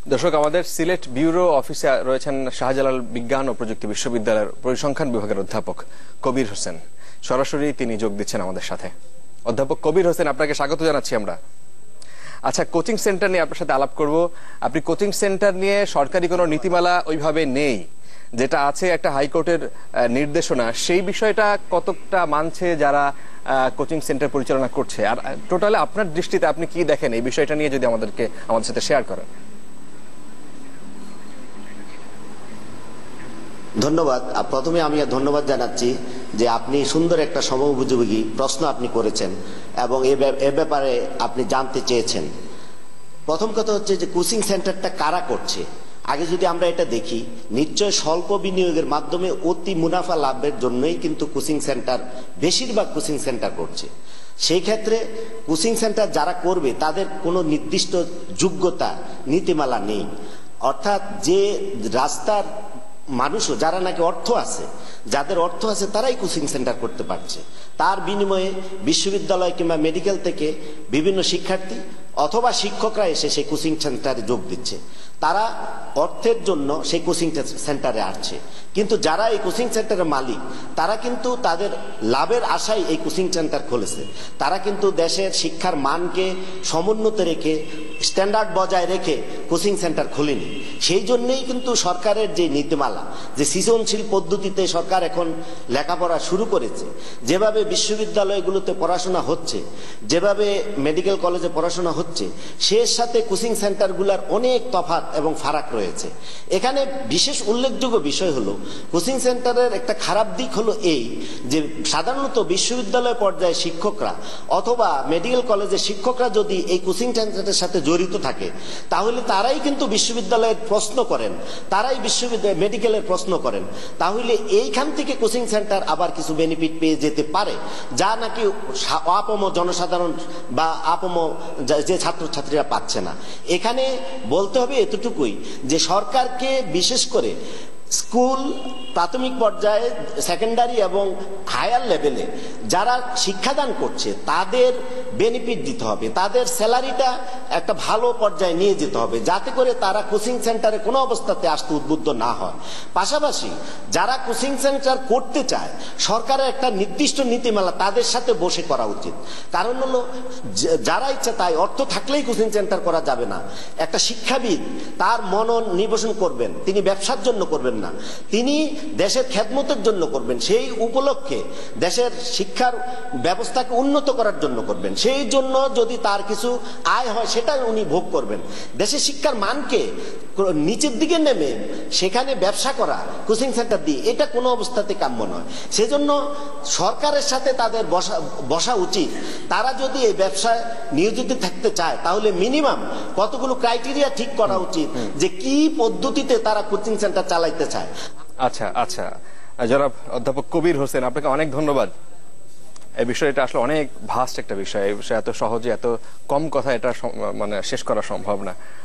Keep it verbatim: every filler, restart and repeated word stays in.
দর্শক, আমাদের সিলেট ব্যুরো অফিসে রয়েছেন শাহজালাল বিজ্ঞান ও প্রযুক্তি বিশ্ববিদ্যালয়ের পরিসংখ্যান বিভাগের অধ্যাপক কবির হোসেন। সরাসরি তিনি যোগ দিচ্ছেন আমাদের সাথে। অধ্যাপক কবির হোসেন, আপনাকে স্বাগত জানাচ্ছি আমরা। আচ্ছা, কোচিং সেন্টার নিয়ে আপনার সাথে আলাপ করব। আপনি কোচিং সেন্টার নিয়ে সরকারি কোনো নীতিমালা ওইভাবে নেই, যেটা আছে একটা হাইকোর্টের নির্দেশনা, সেই বিষয়টা কতটা মানছে যারা কোচিং সেন্টার পরিচালনা করছে? আর টোটালি আপনার দৃষ্টিতে আপনি কি দেখেন এই বিষয়টা নিয়ে, যদি আমাদেরকে আমাদের সাথে শেয়ার করেন। ধন্যবাদ। প্রথমে আমি ধন্যবাদ জানাচ্ছি যে আপনি সুন্দর একটা সময়োপযোগী প্রশ্ন আপনি করেছেন এবং এ ব্যাপারে আপনি জানতে চেয়েছেন। প্রথম কথা হচ্ছে যে কোচিং সেন্টারটা কারা করছে। আগে যদি আমরা এটা দেখি, নিশ্চয় স্বল্প বিনিয়োগের মাধ্যমে অতি মুনাফা লাভের জন্যই কিন্তু কোচিং সেন্টার, বেশিরভাগ কোচিং সেন্টার করছে। সেই ক্ষেত্রে কোচিং সেন্টার যারা করবে তাদের কোনো নির্দিষ্ট যোগ্যতা নীতিমালা নেই। অর্থাৎ যে রাস্তার মানুষও, যারা নাকি অর্থ আছে, যাদের অর্থ আছে তারাই কোচিং সেন্টার করতে পারছে। তার বিনিময়ে বিশ্ববিদ্যালয় কিংবা মেডিকেল থেকে বিভিন্ন শিক্ষার্থী অথবা শিক্ষকরা এসে সেই কোচিং সেন্টারে যোগ দিচ্ছে। তারা অর্থের জন্য সেই কোচিং সেন্টারে আসছে। কিন্তু যারা এই কোচিং সেন্টারের মালিক, তারা কিন্তু তাদের লাভের আশায় এই কোচিং সেন্টার খুলেছে। তারা কিন্তু দেশের শিক্ষার মানকে সমুন্নত রেখে, স্ট্যান্ডার্ড বজায় রেখে কোচিং সেন্টার খুলেনি। সেই জন্যই কিন্তু সরকারের যে নীতিমালা, যে সৃজনশীল পদ্ধতিতে সরকার এখন লেখাপড়া শুরু করেছে, যেভাবে বিশ্ববিদ্যালয়গুলোতে পড়াশোনা হচ্ছে, যেভাবে মেডিকেল কলেজে পড়াশোনা হচ্ছে, সেই সাথে কোচিং সেন্টারগুলোর অনেক তফাৎ এবং ফারাক রয়েছে। এখানে বিশেষ উল্লেখযোগ্য বিষয় হলো, কোচিং সেন্টারের একটা খারাপ দিক হলো এই যে সাধারণত বিশ্ববিদ্যালয় পর্যায়ে শিক্ষকরা অথবা মেডিকেল কলেজের শিক্ষকরা যদি এই কোচিং সেন্টারের সাথে জড়িত থাকে, তাহলে তারাই কিন্তু বিশ্ববিদ্যালয়ের প্রশ্ন করেন, তারাই বিশ্ববিদ্যালয় মেডিকেলের প্রশ্ন করেন। তাহলে এইখান থেকে কোচিং সেন্টার আবার কিছু বেনিফিট পেয়ে যেতে পারে, যা নাকি আপম জনসাধারণ বা আপম যে ছাত্রছাত্রীরা পাচ্ছে না। এখানে বলতে হবে এতটুকুই যে সরকারকে বিশেষ করে স্কুল, প্রাথমিক পর্যায়ে, সেকেন্ডারি এবং হায়ার লেভেলে যারা শিক্ষাদান করছে তাদের বেনিফিট দিতে হবে, তাদের স্যালারিটা একটা ভালো পর্যায়ে নিয়ে যেতে হবে, যাতে করে তারা কোচিং সেন্টারে কোনো অবস্থাতে আসতে উদ্বুদ্ধ না হয়। পাশাপাশি যারা কোচিং সেন্টার করতে চায়, সরকারের একটা নির্দিষ্ট নীতিমালা তাদের সাথে বসে করা উচিত। কারণ হলো, যারা ইচ্ছা তাই অর্থ থাকলেই কোচিং সেন্টার করা যাবে না। একটা শিক্ষাবিদ তার মনন নিবেশন করবেন, তিনি ব্যবসার জন্য করবেন না, তিনি দেশের খেদমতের জন্য করবেন। সেই উপলক্ষে দেশের শিক্ষার ব্যবস্থাকে উন্নত করার জন্য করবেন। সেই জন্য যদি তার কিছু আয় হয় সেটা উনি ভোগ করবেন। দেশের শিক্ষার মানকে নিচের দিকে নেমে সেখানে ব্যবসা করা কোচিং সেন্টার দিয়ে, এটা কোনো অবস্থাতে কাম্য নয়। সেজন্য সরকারের সাথে তাদের বসা বসা উচিত। তারা যদি এই ব্যবসায় নিয়োজিত থাকতে চায়, তাহলে মিনিমাম কতগুলো ক্রাইটেরিয়া ঠিক করা উচিত যে কি পদ্ধতিতে তারা কোচিং সেন্টার চালাইতে চায়। আচ্ছা আচ্ছা জনাব অধ্যাপক কবির হোসেন, আপনাকে অনেক ধন্যবাদ। এই বিষয়টা আসলে অনেক ভাস্ট একটা বিষয়, এই বিষয়ে এত সহজে, এত কম কথা এটা মানে শেষ করা সম্ভব না।